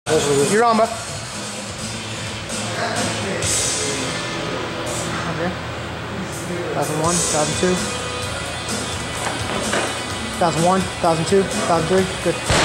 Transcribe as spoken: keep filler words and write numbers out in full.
You're on, bud. Okay. Thousand one, thousand two. Thousand one, thousand two, thousand three. Good.